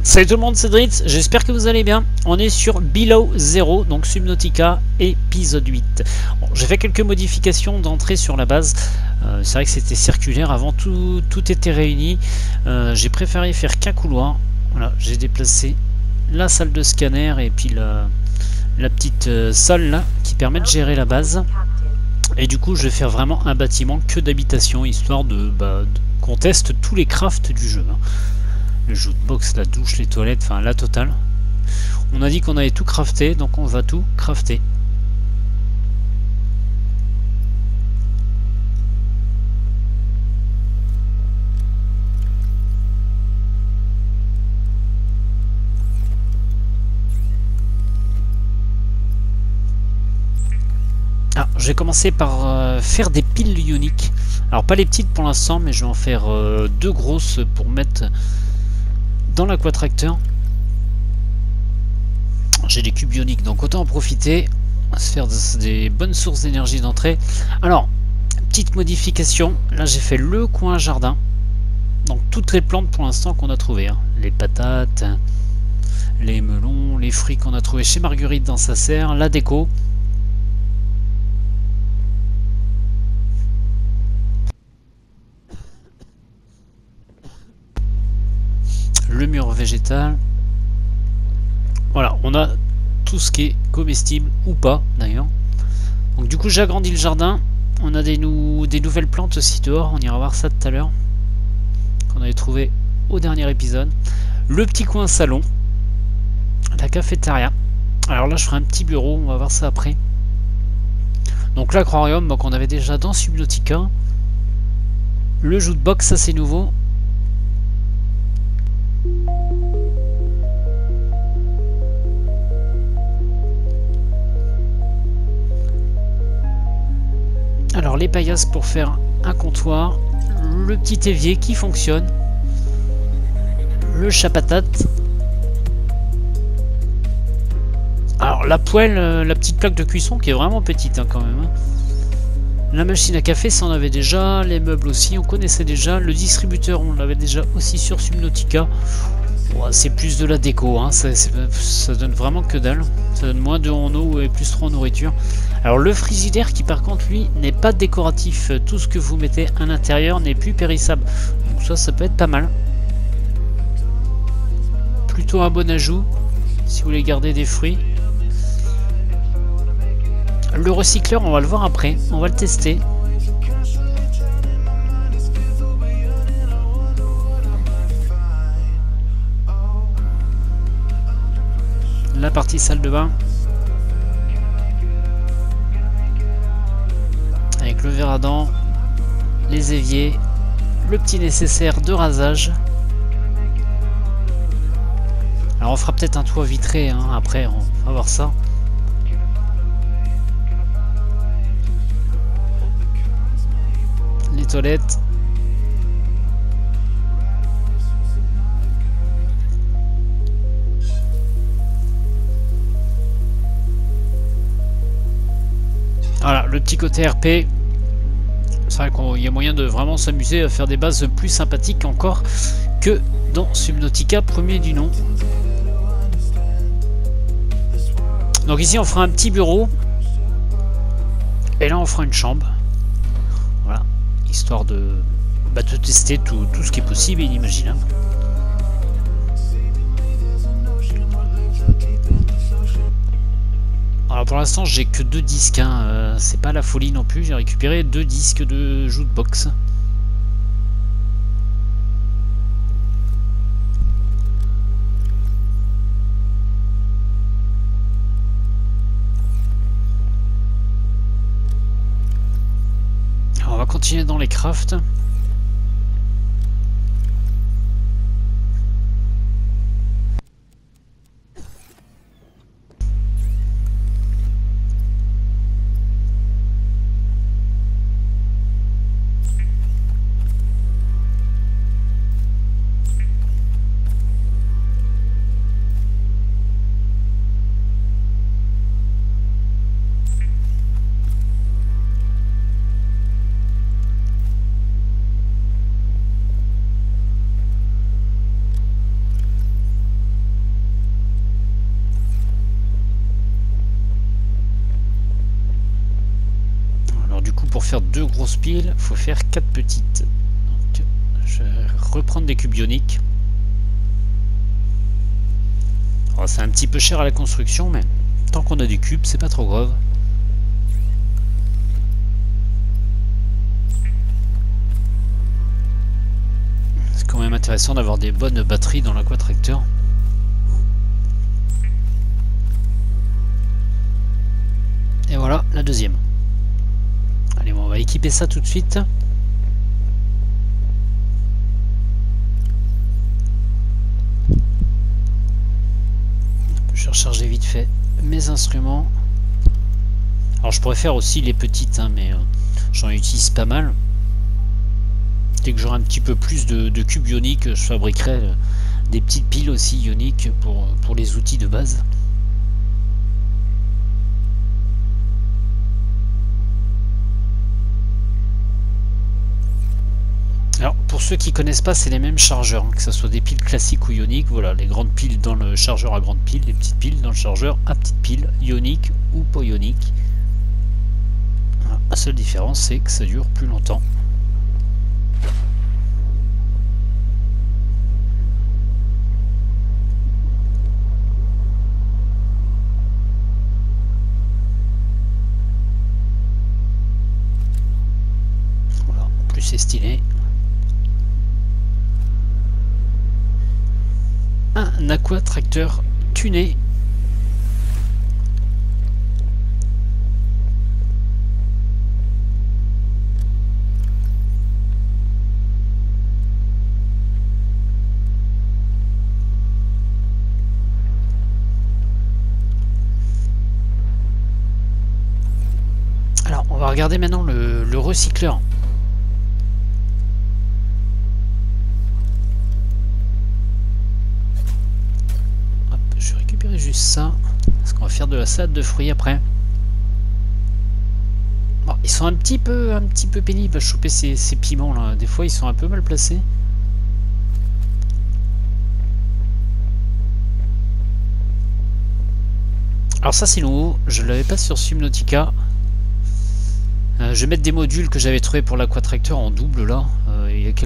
Salut tout le monde, c'est Dritz, j'espère que vous allez bien. On est sur Below Zero, donc Subnautica épisode 8. Bon, j'ai fait quelques modifications d'entrée sur la base. C'est vrai que c'était circulaire, avant tout était réuni. J'ai préféré faire qu'un couloir. Voilà, j'ai déplacé la salle de scanner et puis la petite salle là qui permet de gérer la base. Et du coup je vais faire vraiment un bâtiment que d'habitation, histoire qu'on teste tous les crafts du jeu. Le jukebox, la douche, les toilettes, enfin la totale. On a dit qu'on avait tout crafté, donc on va tout crafter. Ah, je vais commencer par faire des piles ioniques. Alors pas les petites pour l'instant, mais je vais en faire deux grosses pour mettre dans l'aquatracteur. J'ai des cubes ioniques, donc autant en profiter, se faire des bonnes sources d'énergie d'entrée. Alors, petite modification, là j'ai fait le coin jardin, donc toutes les plantes pour l'instant qu'on a trouvées, hein. Les patates, les melons, les fruits qu'on a trouvés chez Marguerite dans sa serre, la déco. Le mur végétal. Voilà, on a tout ce qui est comestible ou pas d'ailleurs. Donc du coup j'ai agrandi le jardin. On a des nouvelles plantes aussi dehors. On ira voir ça tout à l'heure, qu'on avait trouvé au dernier épisode. Le petit coin salon, la cafétéria. Alors là je ferai un petit bureau, on va voir ça après. Donc l'aquarium qu'on avait déjà dans Subnautica. Le jukebox, ça c'est nouveau. Alors les paillasses pour faire un comptoir, le petit évier qui fonctionne, le chapatate. Alors la poêle, la petite plaque de cuisson qui est vraiment petite hein, quand même. Hein. La machine à café, ça on avait déjà, les meubles aussi, on connaissait déjà, le distributeur on l'avait déjà aussi sur Subnautica. Ouais, c'est plus de la déco, hein. Ça donne vraiment que dalle, ça donne moins de en eau et plus 3 en nourriture. Alors le frigidaire qui par contre lui n'est pas décoratif, tout ce que vous mettez à l'intérieur n'est plus périssable, donc ça peut être pas mal. Plutôt un bon ajout si vous voulez garder des fruits. Le recycleur on va le voir après, on va le tester. La partie salle de bain avec le verre à dents, les éviers, le petit nécessaire de rasage. Alors on fera peut-être un toit vitré hein, après, on va voir ça. Les toilettes. Voilà, le petit côté RP. C'est vrai qu'il y a moyen de vraiment s'amuser à faire des bases plus sympathiques encore que dans Subnautica premier du nom. Donc ici on fera un petit bureau. Et là on fera une chambre. Voilà, histoire de tester tout ce qui est possible et inimaginable. Alors pour l'instant j'ai que 2 disques, hein. C'est pas la folie non plus, j'ai récupéré 2 disques de jukebox. Alors on va continuer dans les crafts. faire 2 grosses piles, il faut faire 4 petites. Donc, je vais reprendre des cubes ioniques. C'est un petit peu cher à la construction, mais tant qu'on a des cubes, c'est pas trop grave. C'est quand même intéressant d'avoir des bonnes batteries dans l'aquatracteur. Et voilà la deuxième. Allez, bon, on va équiper ça tout de suite. Je vais recharger vite fait mes instruments. Alors je pourrais faire aussi les petites, hein, mais j'en utilise pas mal. Dès que j'aurai un petit peu plus de cubes ioniques, je fabriquerai des petites piles aussi ioniques pour les outils de base. Alors pour ceux qui connaissent pas, c'est les mêmes chargeurs, hein, que ce soit des piles classiques ou ioniques. Voilà, les grandes piles dans le chargeur à grande pile, les petites piles dans le chargeur à petite pile, ionique ou pas ionique. Voilà, la seule différence c'est que ça dure plus longtemps. Voilà, en plus c'est stylé. Un aquatracteur tuné. Alors on va regarder maintenant le recycleur. Juste ça, parce qu'on va faire de la salade de fruits après. Bon, ils sont un petit peu pénibles à choper ces piments là. Des fois ils sont un peu mal placés. Alors ça c'est nouveau, je l'avais pas sur Subnautica. Je vais mettre des modules que j'avais trouvé pour l'aquatracteur en double là. Il y a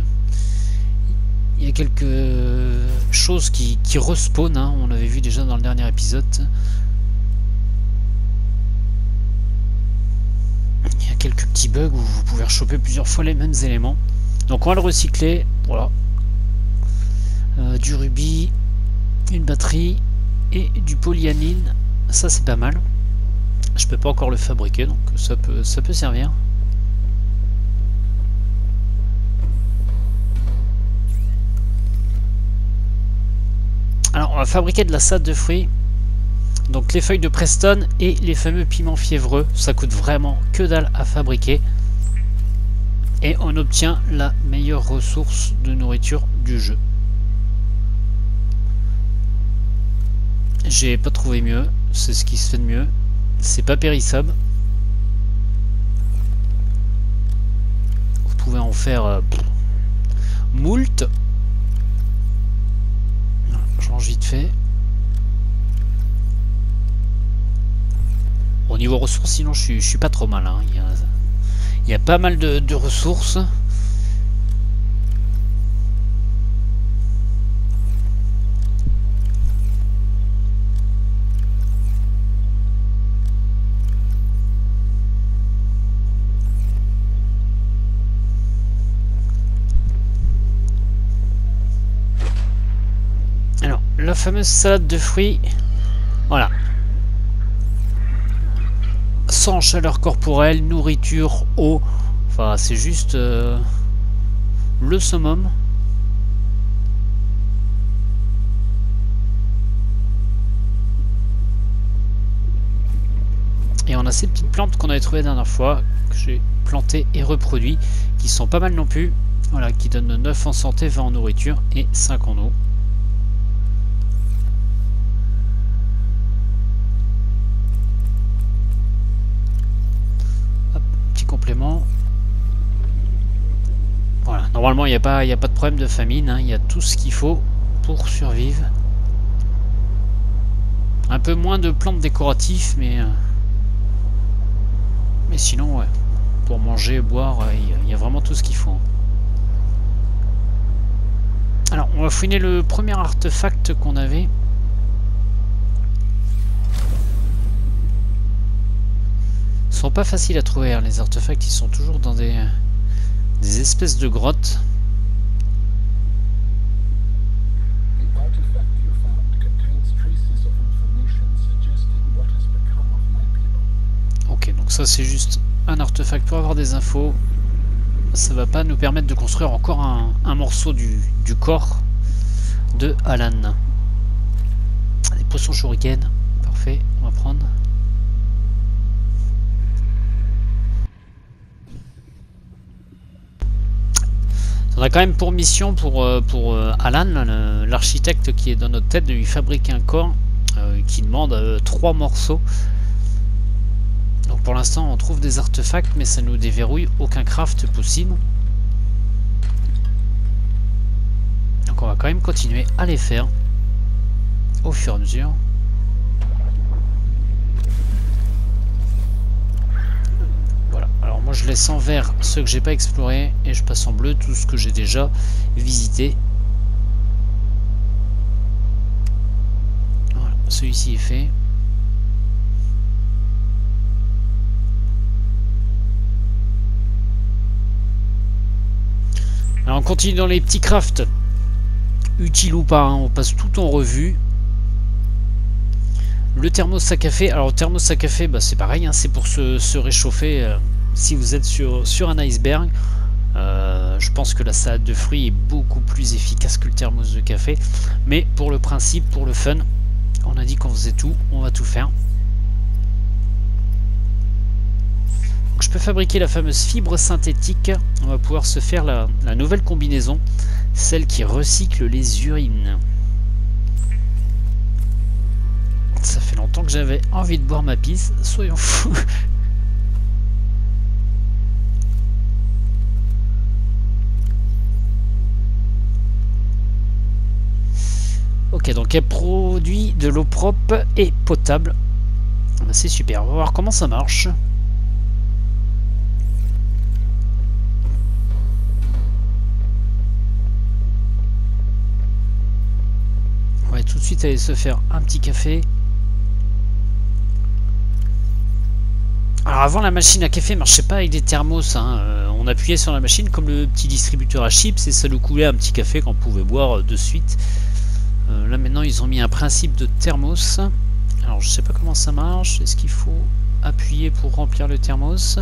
quelques choses qui respawnent, hein. On avait vu déjà dans le dernier épisode. Il y a quelques petits bugs où vous pouvez rechoper plusieurs fois les mêmes éléments. Donc on va le recycler. Voilà. Du rubis, une batterie et du polyaniline. Ça c'est pas mal. Je peux pas encore le fabriquer, donc ça peut servir. Alors on va fabriquer de la salade de fruits. Donc les feuilles de Preston et les fameux piments fiévreux. Ça coûte vraiment que dalle à fabriquer. Et on obtient la meilleure ressource de nourriture du jeu. J'ai pas trouvé mieux. C'est ce qui se fait de mieux. C'est pas périssable. Vous pouvez en faire moult. Je range vite fait. Au niveau ressources, sinon je suis pas trop mal, hein. Il y a pas mal de ressources. Alors, la fameuse salade de fruits, voilà. Sans chaleur corporelle, nourriture, eau, enfin c'est juste le summum. Et on a ces petites plantes qu'on avait trouvées la dernière fois, que j'ai plantées et reproduit, qui sont pas mal non plus. Voilà, qui donnent 9 en santé, 20 en nourriture et 5 en eau. Hop, petit complément. Voilà, normalement il n'y a pas de problème de famine, hein. Il y a tout ce qu'il faut pour survivre. Un peu moins de plantes décoratives, mais sinon ouais. pour manger, boire, il y a vraiment tout ce qu'il faut. Alors, on va fouiner le premier artefact qu'on avait. Ils sont pas faciles à trouver, hein, les artefacts. Ils sont toujours dans des espèces de grottes. Ok, donc ça c'est juste un artefact pour avoir des infos. Ça va pas nous permettre de construire encore un morceau du corps de Alan. Des potions shuriken, parfait, on va prendre. On a quand même pour mission pour Alan, l'architecte qui est dans notre tête, de lui fabriquer un corps qui demande 3 morceaux. Donc pour l'instant on trouve des artefacts, mais ça nous déverrouille aucun craft possible. Donc on va quand même continuer à les faire au fur et à mesure. Voilà, alors moi je laisse en vert ceux que j'ai pas explorés et je passe en bleu tout ce que j'ai déjà visité. Voilà, celui-ci est fait. Alors on continue dans les petits crafts, utiles ou pas, hein, on passe tout en revue. Le thermos à café, alors le thermos à café, bah, c'est pareil, hein, c'est pour se réchauffer si vous êtes sur un iceberg. Je pense que la salade de fruits est beaucoup plus efficace que le thermos de café, mais pour le principe, pour le fun, on a dit qu'on faisait tout, on va tout faire. Je peux fabriquer la fameuse fibre synthétique. On va pouvoir se faire la nouvelle combinaison, celle qui recycle les urines. Ça fait longtemps que j'avais envie de boire ma pisse, soyons fous. Ok, donc elle produit de l'eau propre et potable. C'est super, on va voir comment ça marche. On va tout de suite aller se faire un petit café. Alors avant, la machine à café marchait pas avec des thermos, hein. On appuyait sur la machine comme le petit distributeur à chips et ça nous coulait un petit café qu'on pouvait boire de suite. Là maintenant ils ont mis un principe de thermos. Alors je sais pas comment ça marche. Est-ce qu'il faut appuyer pour remplir le thermos?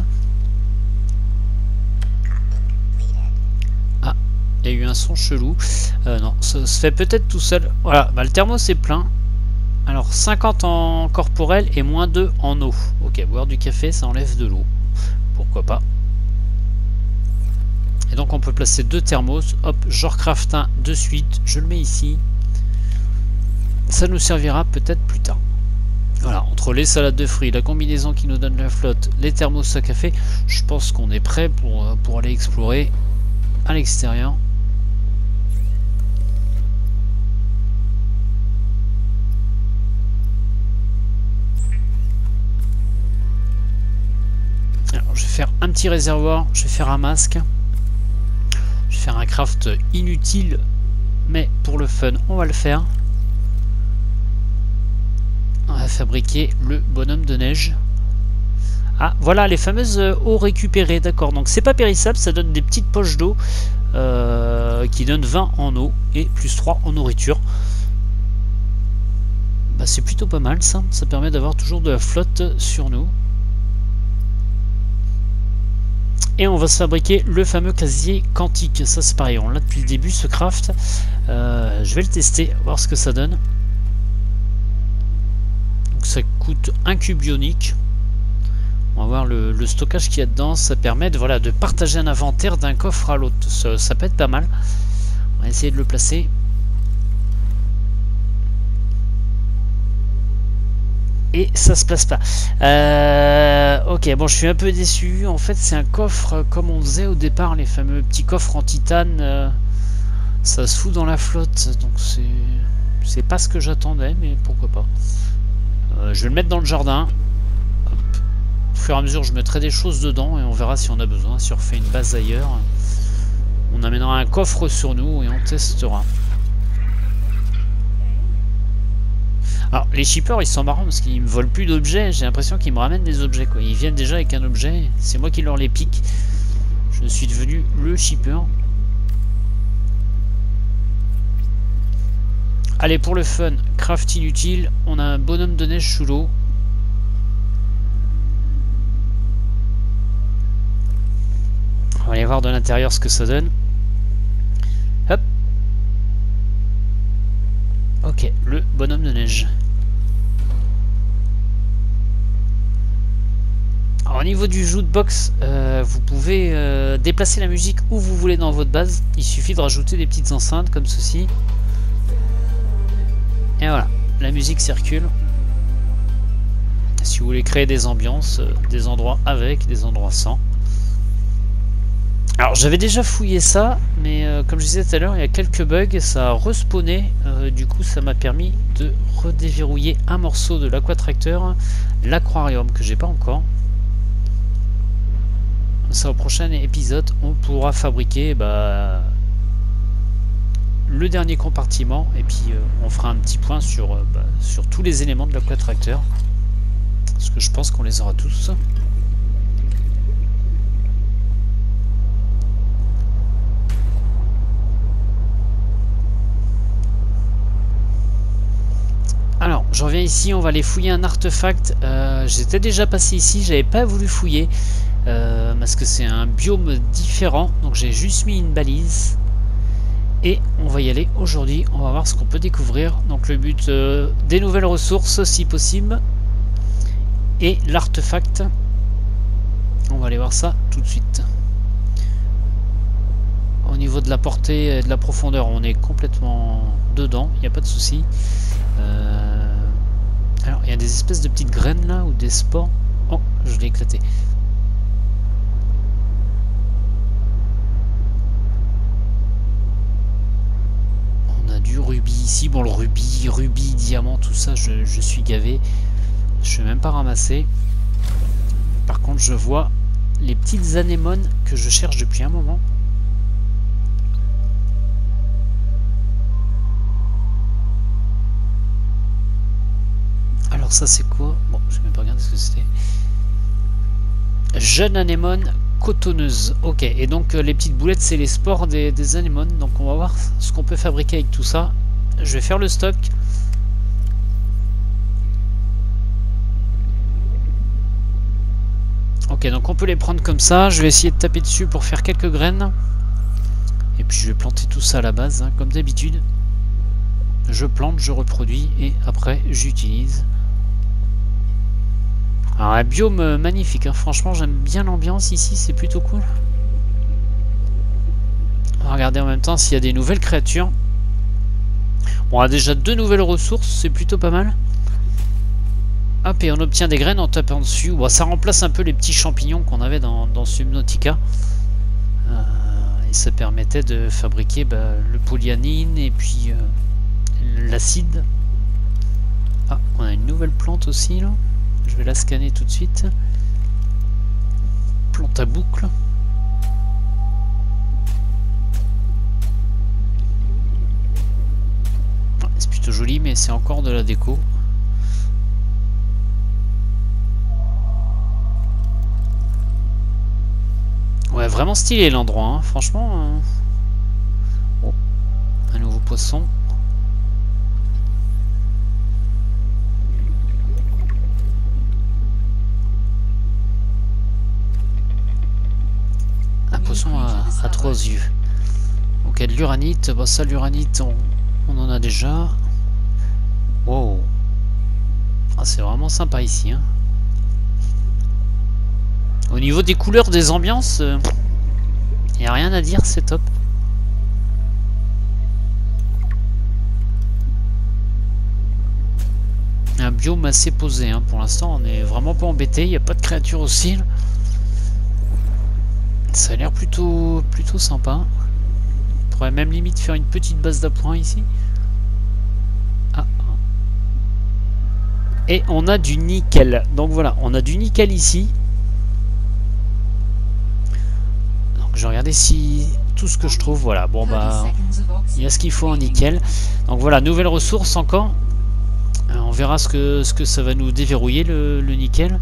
Ah, il y a eu un son chelou. Non, ça se fait peut-être tout seul. Voilà, bah, le thermos est plein. Alors 50 en corporel et moins 2 en eau. Ok, boire du café ça enlève de l'eau. Pourquoi pas. Et donc on peut placer 2 thermos. Hop, je recraft un de suite. Je le mets ici. Ça nous servira peut-être plus tard. Voilà, entre les salades de fruits, la combinaison qui nous donne la flotte, les thermos à café, je pense qu'on est prêt pour aller explorer à l'extérieur. Alors, je vais faire un petit réservoir, je vais faire un masque. Je vais faire un craft inutile, mais pour le fun, on va le faire. On va fabriquer le bonhomme de neige. Ah, voilà les fameuses eaux récupérées, d'accord. Donc c'est pas périssable, ça donne des petites poches d'eau qui donnent 20 en eau et plus 3 en nourriture. Bah, c'est plutôt pas mal ça, ça permet d'avoir toujours de la flotte sur nous. Et on va se fabriquer le fameux casier quantique. Ça c'est pareil, on l'a depuis le début ce craft. Je vais le tester, voir ce que ça donne. Ça coûte un cube ionique. On va voir le stockage qu'il y a dedans. Ça permet de partager un inventaire d'un coffre à l'autre. Ça peut être pas mal. On va essayer de le placer. Et ça se place pas. Ok, bon, je suis un peu déçu. En fait, c'est un coffre comme on faisait au départ, les fameux petits coffres en titane. Ça se fout dans la flotte. Donc c'est pas ce que j'attendais, mais pourquoi pas. Je vais le mettre dans le jardin. Hop. fur et à mesure je mettrai des choses dedans et on verra si on a besoin, si on refait une base ailleurs. On amènera un coffre sur nous et on testera. Alors les shippers ils sont marrants parce qu'ils me volent plus d'objets, j'ai l'impression qu'ils me ramènent des objets quoi. Ils viennent déjà avec un objet, c'est moi qui leur les pique. Je suis devenu le shipper. Allez pour le fun, craft inutile, on a un bonhomme de neige sous l'eau. On va aller voir de l'intérieur ce que ça donne. Hop. Ok, le bonhomme de neige. Alors, au niveau du jukebox, vous pouvez déplacer la musique où vous voulez dans votre base. Il suffit de rajouter des petites enceintes comme ceci. Et voilà, la musique circule. Si vous voulez créer des ambiances, des endroits avec, des endroits sans. Alors j'avais déjà fouillé ça, mais comme je disais tout à l'heure, il y a quelques bugs, ça a respawné, du coup ça m'a permis de redéverrouiller un morceau de l'aquatracteur, l'aquarium que j'ai pas encore. Ça au prochain épisode, on pourra fabriquer le dernier compartiment et puis on fera un petit point sur tous les éléments de l'aquatracteur, parce que je pense qu'on les aura tous. Alors, je reviens ici, on va aller fouiller un artefact. J'étais déjà passé ici, j'avais pas voulu fouiller parce que c'est un biome différent, donc j'ai juste mis une balise et on va y aller aujourd'hui. On va voir ce qu'on peut découvrir. Donc le but, des nouvelles ressources si possible et l'artefact. On va aller voir ça tout de suite. Au niveau de la portée et de la profondeur, on est complètement dedans, il n'y a pas de souci. Alors il y a des espèces de petites graines là ou des spores. Oh, je l'ai éclaté. On a du rubis ici. Bon, le rubis, diamant, tout ça, je suis gavé. Je vais même pas ramasser. Par contre, je vois les petites anémones que je cherche depuis un moment. Alors ça c'est quoi? Bon, je vais même pas regarder ce que c'était. Jeune anémone cotonneuse. Ok, et donc les petites boulettes c'est les spores des anémones. Donc on va voir ce qu'on peut fabriquer avec tout ça. Je vais faire le stock. Ok, donc on peut les prendre comme ça. Je vais essayer de taper dessus pour faire quelques graines. Et puis je vais planter tout ça à la base, hein, comme d'habitude. Je plante, je reproduis et après j'utilise. Alors un biome magnifique, hein. Franchement j'aime bien l'ambiance ici, c'est plutôt cool. On va regarder en même temps s'il y a des nouvelles créatures. Bon, on a déjà 2 nouvelles ressources, c'est plutôt pas mal. Hop, et on obtient des graines en tapant dessus. Bon, ça remplace un peu les petits champignons qu'on avait dans Subnautica. Et ça permettait de fabriquer le polyanine et puis l'acide. Ah, on a une nouvelle plante aussi là. Je vais la scanner tout de suite. Plante à boucle. C'est plutôt joli, mais c'est encore de la déco. Ouais, vraiment stylé l'endroit, hein. Franchement. Oh, un nouveau poisson. Un poisson à 3 yeux. Ok, de l'uranite. Bon, ça, l'uranite, on en a déjà. Wow. Ah, c'est vraiment sympa ici, hein. Au niveau des couleurs, des ambiances, il n'y a rien à dire, c'est top. Un biome assez posé, hein. Pour l'instant, on n'est vraiment pas embêté. Il n'y a pas de créatures hostiles. Ça a l'air plutôt sympa. On pourrait même limite faire une petite base d'appoint ici. Ah. Et on a du nickel. Donc voilà, on a du nickel ici. je vais regarder si tout ce que je trouve, voilà, bon bah il y a ce qu'il faut en nickel. Donc voilà, nouvelle ressource encore. On verra ce que ça va nous déverrouiller le nickel.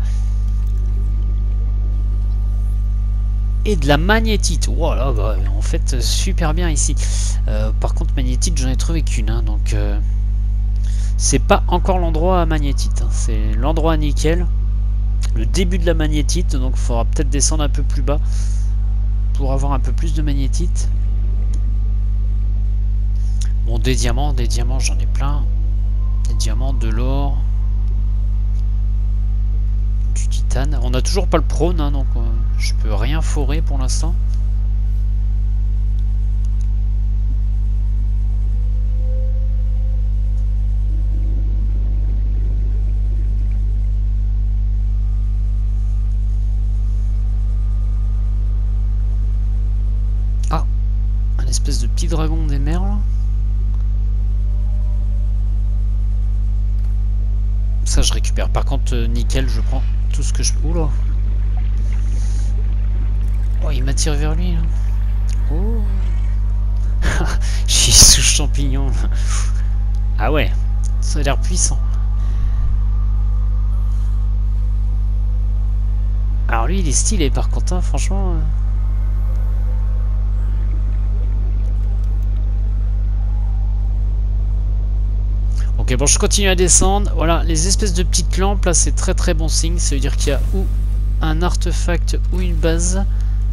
Et de la magnétite. Voilà, bah, en fait super bien ici. Par contre magnétite j'en ai trouvé qu'une, hein, donc c'est pas encore l'endroit à magnétite, hein, c'est l'endroit à nickel. Le début de la magnétite, donc il faudra peut-être descendre un peu plus bas pour avoir un peu plus de magnétite. Bon, des diamants j'en ai plein. Des diamants, de l'or, du titane. On n'a toujours pas le prône, hein, donc je peux rien forer pour l'instant. Ah, un espèce de petit dragon des mers là. Ça je récupère. Par contre nickel, je prends tout ce que je peux. Oula. Oh, il m'attire vers lui là. Oh. Je suis sous champignon. Ah ouais, ça a l'air puissant. Alors lui il est stylé par contre, hein, franchement. Ok, bon, je continue à descendre. Voilà, les espèces de petites lampes là, c'est très très bon signe. Ça veut dire qu'il y a ou un artefact ou une base.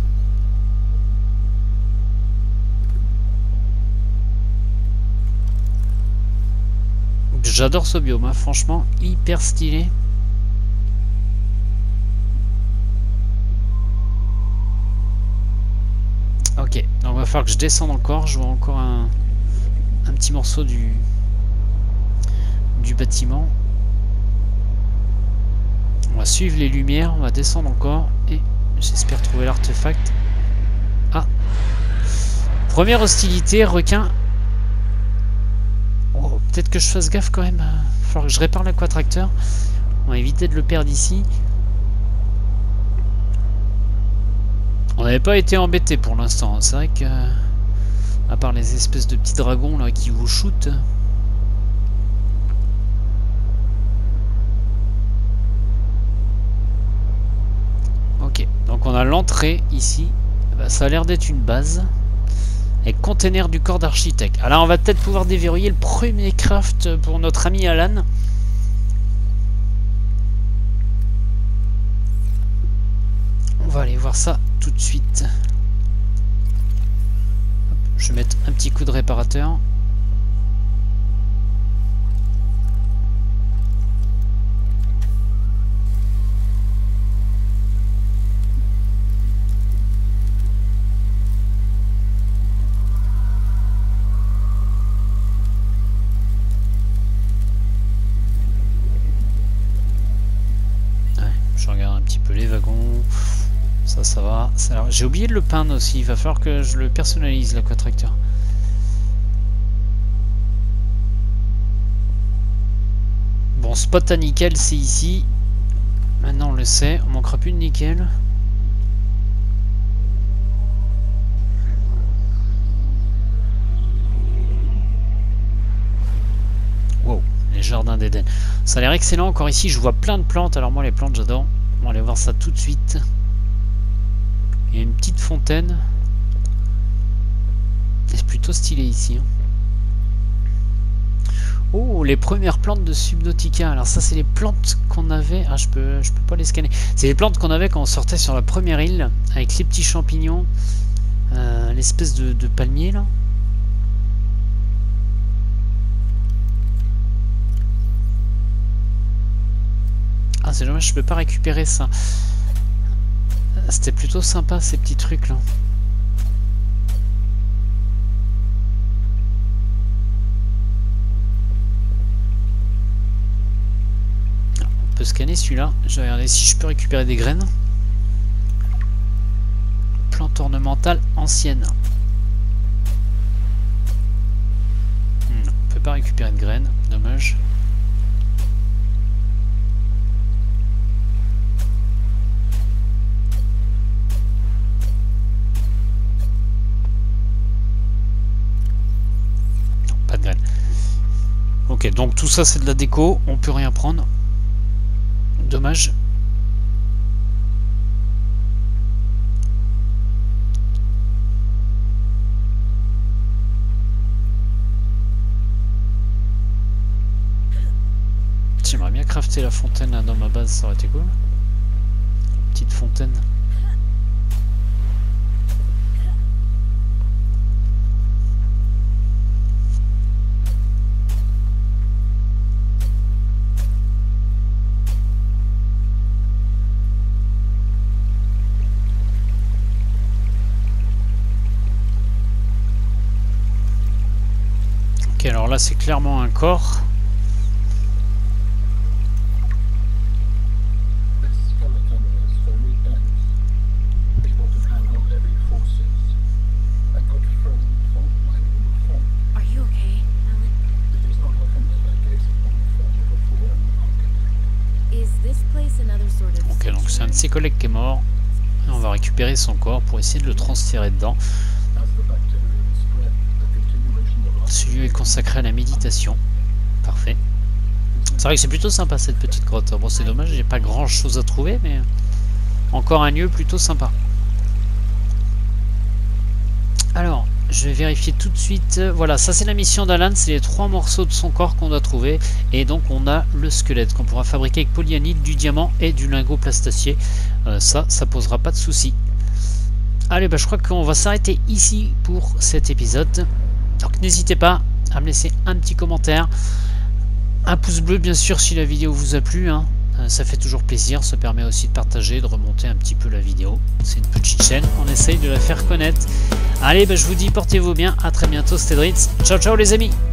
J'adore ce biome, hein, franchement, hyper stylé. Ok, donc il va falloir que je descende encore. Je vois encore un petit morceau du bâtiment. On va suivre les lumières, on va descendre encore et j'espère trouver l'artefact. Ah, première hostilité, requin. Oh, peut-être que je fasse gaffe quand même. Il va falloir que je répare l'aquatracteur. On va éviter de le perdre ici. On n'avait pas été embêté pour l'instant. C'est vrai que, à part les espèces de petits dragons là qui vous shootent. Ok, donc on a l'entrée ici. Bah, ça a l'air d'être une base. Et container du corps d'architecte. Alors on va peut-être pouvoir déverrouiller le premier craft pour notre ami Alan. On va aller voir ça tout de suite. Hop, je vais mettre un petit coup de réparateur. Je regarde un petit peu les wagons. Ça va. J'ai oublié de le peindre aussi. Il va falloir que je le personnalise, l'aquatracteur. Bon, spot à nickel, c'est ici. Maintenant, on le sait. On manquera plus de nickel. Wow, les jardins d'Éden. Ça a l'air excellent. Encore ici, je vois plein de plantes. Alors moi, les plantes, j'adore. On va aller voir ça tout de suite. Il y a une petite fontaine. C'est plutôt stylé ici. Oh, les premières plantes de Subnautica. Alors ça, c'est les plantes qu'on avait. Ah, je peux pas les scanner. C'est les plantes qu'on avait quand on sortait sur la première île. Avec les petits champignons. L'espèce de palmier, là. Ah, c'est dommage, je peux pas récupérer ça. C'était plutôt sympa ces petits trucs là. On peut scanner celui-là. Je vais regarder si je peux récupérer des graines. Plante ornementale ancienne. Non, on peut pas récupérer de graines, dommage. Ok, donc tout ça c'est de la déco, on peut rien prendre. Dommage. J'aimerais bien crafter la fontaine là dans ma base, ça aurait été cool. Petite fontaine. Ok, alors là c'est clairement un corps. Ok, donc c'est un de ses collègues qui est mort. Et on va récupérer son corps pour essayer de le transférer dedans. Ce lieu est consacré à la méditation. Parfait. C'est vrai que c'est plutôt sympa cette petite grotte. Bon, c'est dommage, j'ai pas grand chose à trouver, mais encore un lieu plutôt sympa. Alors, je vais vérifier tout de suite. Voilà, ça c'est la mission d'Alan, c'est les 3 morceaux de son corps qu'on doit trouver. Et donc on a le squelette qu'on pourra fabriquer avec polyanide, du diamant et du lingot plastacier. Ça posera pas de souci. Allez, bah, je crois qu'on va s'arrêter ici pour cet épisode. Donc n'hésitez pas à me laisser un petit commentaire. Un pouce bleu bien sûr si la vidéo vous a plu, hein. Ça fait toujours plaisir, ça permet aussi de partager, de remonter un petit peu la vidéo. C'est une petite chaîne, on essaye de la faire connaître. Allez, bah, je vous dis portez-vous bien, à très bientôt, c'était Dritz. Ciao ciao les amis.